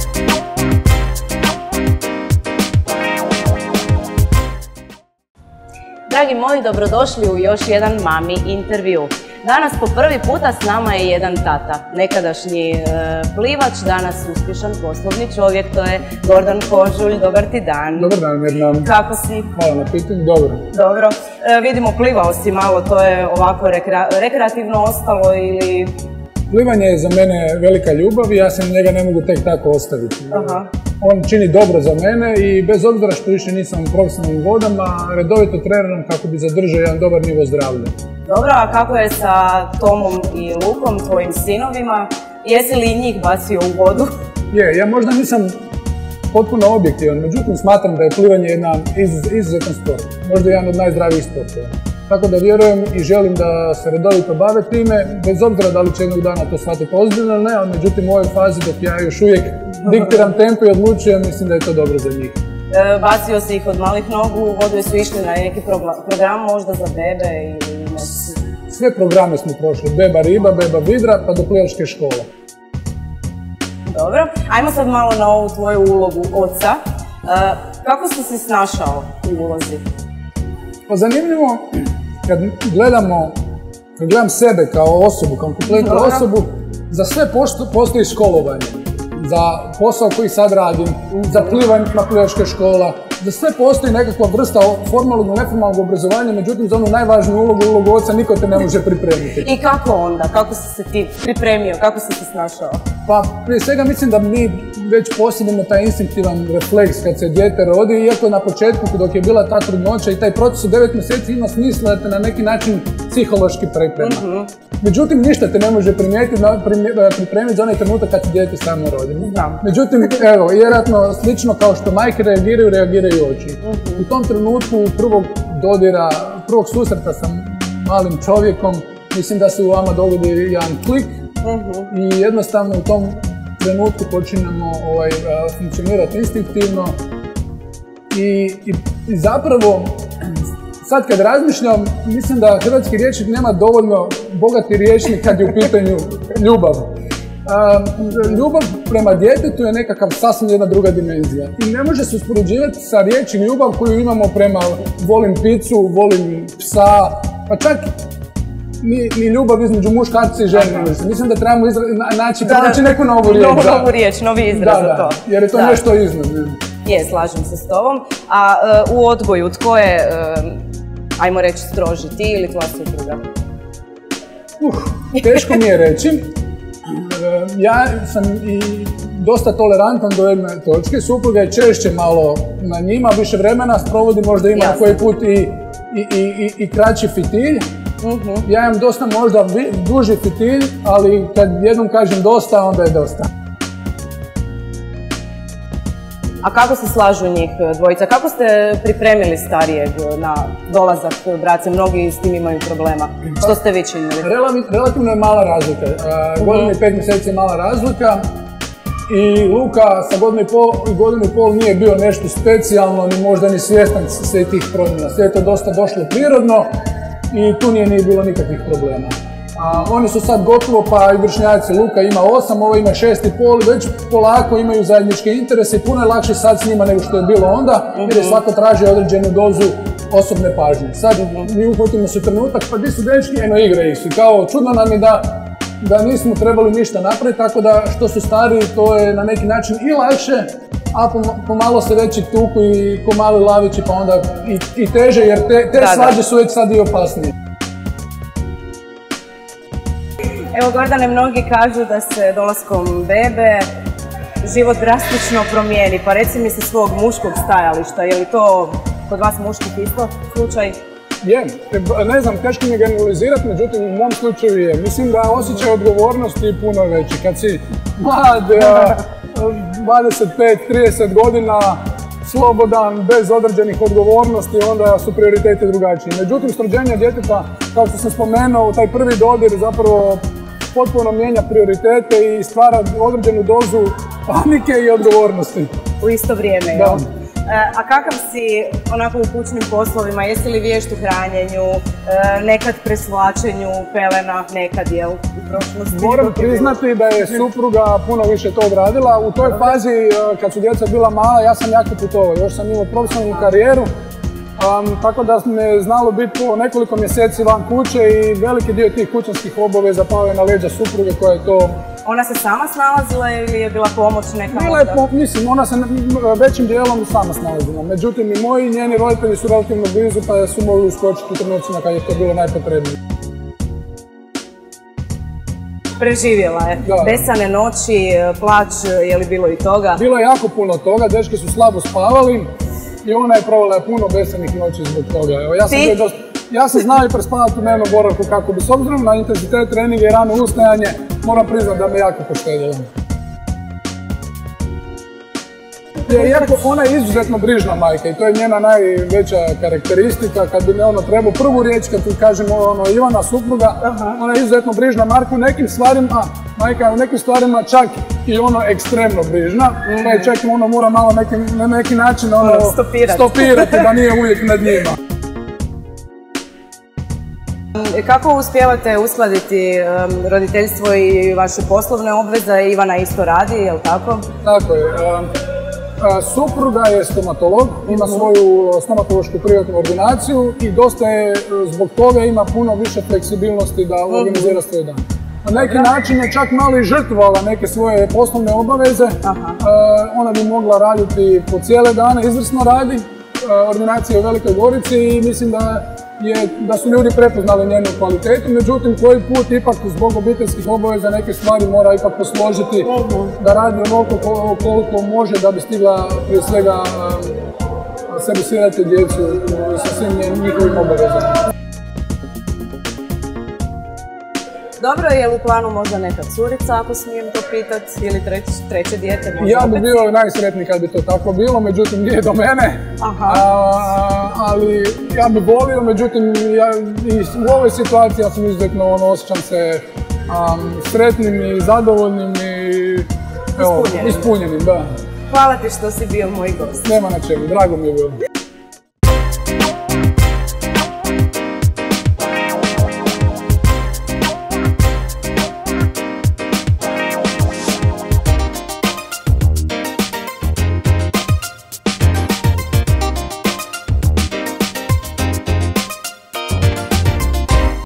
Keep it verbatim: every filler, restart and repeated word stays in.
Dragi moji, dobrodošli u još jedan Mami intervju. Danas po prvi puta s nama je jedan tata, nekadašnji e, plivač, danas uspješan poslovni čovjek, to je Gordan Kožulj. Dobar ti dan. Dobar dan, Mirna. Kako si? Hvala na pitanju, dobro. Dobro. E, vidimo, plivao si malo, to je ovako rekre, rekreativno ostalo ili... Plivanje je za mene velika ljubav i ja se njega ne mogu tek tako ostaviti. Aha. On čini dobro za mene i bez obzira što više nisam u profesionalnim vodama, redovito treniram kako bi zadržao jedan dobar nivo zdravlja. Dobro, a kako je sa Tomom i Lukom, tvojim sinovima? Jesi li njih bacio u vodu? Je, ja možda nisam potpuno objektivan, međutim smatram da je plivanje jedan izuzetan sport, možda jedan od najzdravijih sportova. Tako da vjerujem i želim da se redovito bave time, bez obzira da li će jednog dana to shvatiti ozbiljno ili ne, ali međutim u ovoj fazi dok ja još uvijek diktiram tempo i odlučujem, mislim da je to dobro za njih. E, bacio si ih od malih nogu u vodu i su išli na neki program možda za bebe ili nešto? Sve programe smo prošli, beba riba, beba vidra, pa do plivačke škole. Dobro, ajmo sad malo na ovu tvoju ulogu oca. E, kako si se snašao u ulozi? Pa zanimljivo, kad gledamo, kad gledam sebe kao osobu, kao kompletnu osobu, za sve postoji školovanje. Za posao koji sad radim, za plivanje na plivačka škola, za sve postoji nekakva vrsta formalnog i neformalnog obrazovanja, međutim za onu najvažniju ulogu, ulogu oca, niko te ne može pripremiti. I kako onda? Kako si se ti pripremio? Kako si se snašao? Pa prije svega mislim da mi već posjedimo taj instinktivan refleks kad se dijete rodi, iako na početku dok je bila ta trudnoća i taj proces od devet mjeseci ima smisla da te na neki način psihološki priprema. Uh-huh. Međutim, ništa te ne može pripremiti za onaj trenutak kad ti dijete samo rodi. Znam. Međutim, evo, vjerojatno slično kao što majke reagiraju, reagiraju oči. Uh-huh. U tom trenutku prvog dodira, prvog susreta sa malim čovjekom, mislim da se u vama dogodi jedan klik. Uh-huh. I jednostavno u tom trenutku počinjemo ovaj, funkcionirati instinktivno i, i, i zapravo sad kad razmišljam, mislim da hrvatski rječnik nema dovoljno bogati rječnik kad je u pitanju ljubav. Uh, ljubav prema djetetu je nekakav sasvim jedna druga dimenzija i ne može se uspoređivati sa riječi ljubav koju imamo prema volim picu, volim psa, pa čak Ni, ni ljubav između muškarca i žene. Mislim da trebamo izra, naći, da, naći neku novu riječ. Novu, novu riječ, novi izraz za to. Jer je to da. Nešto iznad. Je, slažem se s tobom. A uh, u odgoju, tko je, uh, ajmo reći, stroži, ti ili tvoja supruga? Uh, teško mi je reći. Uh, ja sam i dosta tolerantan do jedne točke. Supruga je češće malo na njima, više vremena sprovodi, možda ima na koji put i, i, i, i, i kraći fitilj. Uh-huh. Ja imam dosta možda duži fitilj, ali kad jednom kažem dosta, onda je dosta. A kako se slažu njih dvojica? Kako ste pripremili starijeg na dolazak brace? Mnogi s tim imaju problema. Što ste vi činili? Relativno je mala razlika. Uh, godinu i pet mjeseci je mala razlika. I Luka sa godinu i pol, godinu i pol nije bio nešto specijalno, ni možda ni svjestan sve tih promjena. Sve je to dosta došlo prirodno. I tu nije, nije bilo nikakvih problema. A, oni su sad gotovo, pa i vršnjaci. Luka ima osam, ovo ima šest i pol, već polako imaju zajedničke interese i puno je lakše sad s njima nego što je bilo onda, uh-huh. jer je svako traži određenu dozu osobne pažnje. Sad uh-huh. mi uhvatimo se trenutak, pa di su dečki, eno igraju se. Kao čudno nam je da, da nismo trebali ništa napraviti, tako da što su stariji to je na neki način i lakše, a pomalo se veći tuku i ko mali lavići, pa onda i, i teže, jer te, te svađe su već sad i opasnije. Evo, Gordane, mnogi kažu da se dolaskom bebe život drastično promijeni, pa reci mi se svog muškog stajališta, je li to kod vas muških isto slučaj? Je, ne znam, teško mi generalizirati, međutim u mom slučaju je. Mislim da osjećaj odgovornosti je puno veći. Kad si mlad, dvadeset pet trideset godina, slobodan, bez određenih odgovornosti, onda su prioriteti drugačiji. Međutim, s rođenja djeteta, kao što sam spomenuo, taj prvi dodir zapravo potpuno mijenja prioritete i stvara određenu dozu panike i odgovornosti. U isto vrijeme, da. jel? A kakav si onako u kućnim poslovima? Jesi li vješt u hranjenju, nekad presvlačenju pelena, nekad jel u prošlosti? Moram priznati da je supruga puno više to odradila. U toj fazi kad su djeca bila mala ja sam jako putovao. Još sam imao profesionalnu karijeru. Um, tako da me znalo biti po nekoliko mjeseci van kuće i veliki dio tih kućanskih obaveza pao je na leđa supruge koja je to... Ona se sama snalazila ili je bila pomoć neka? Bila je, mislim, ona se većim dijelom sama snalazila. Međutim, i moji i njeni roditelji su relativno blizu pa su mogli uskočiti u trenucima kad je to bilo najpotrebnije. Preživjela je. Da. Besane noći, plać, je li bilo i toga? Bilo je jako puno toga, dečki su slabo spavali. I ona je provela puno besanih noći zbog toga. Evo, ja, sam dosta, ja sam znao i prespavati u dnevnom boravku kako bi, s obzirom na intenzitet treninga i rano ustajanje, moram priznati da me jako poštedila. Iako ona je izuzetno brižna majka i to je njena najveća karakteristika. Kad bi me ono trebao prvu riječ, kad ti kažemo ono, Ivana supruga, aha, ona je izuzetno brižna majka u nekim stvarima, majka u nekim stvarima čak i ono ekstremno brižna, mm-hmm, pa je čak ono mora malo neki, na neki način ono, stopirati. stopirati da nije uvijek nad njima. Kako uspijevate uskladiti um, roditeljstvo i vaše poslovne obveze? Ivana isto radi, je li tako? Tako je. Um, Supruga je stomatolog, ima svoju stomatološku privatnu ordinaciju i dosta je, zbog toga ima puno više fleksibilnosti da organizira svoj dan. Na neki način je čak malo i žrtvovala neke svoje poslovne obaveze. Aha. Ona bi mogla raditi po cijele dane, izvrsno radi. Ordinacija je u Velikoj Gorici i mislim da je, da su ljudi prepoznali njenu kvalitetu, međutim koji put ipak zbog obiteljskih obaveza neke stvari mora ipak posložiti da radi onoliko koliko može da bi stigla prije svega servisirati djecu sa svim njihovim obavezama. Dobro, je li u planu možda neka curica, ako smijem to pitati, ili treće, treće dijete? Ja bi bio najsretniji kad bi to tako bilo, međutim nije do mene. Aha. A, ali ja bi volio, međutim ja, i u ovoj situaciji ja sam izuzetno ono, osjećam se um, sretnim i zadovoljnim i evo, ispunjenim. ispunjenim, da. Hvala ti što si bio moj gost. Nema na čemu, drago mi je bilo.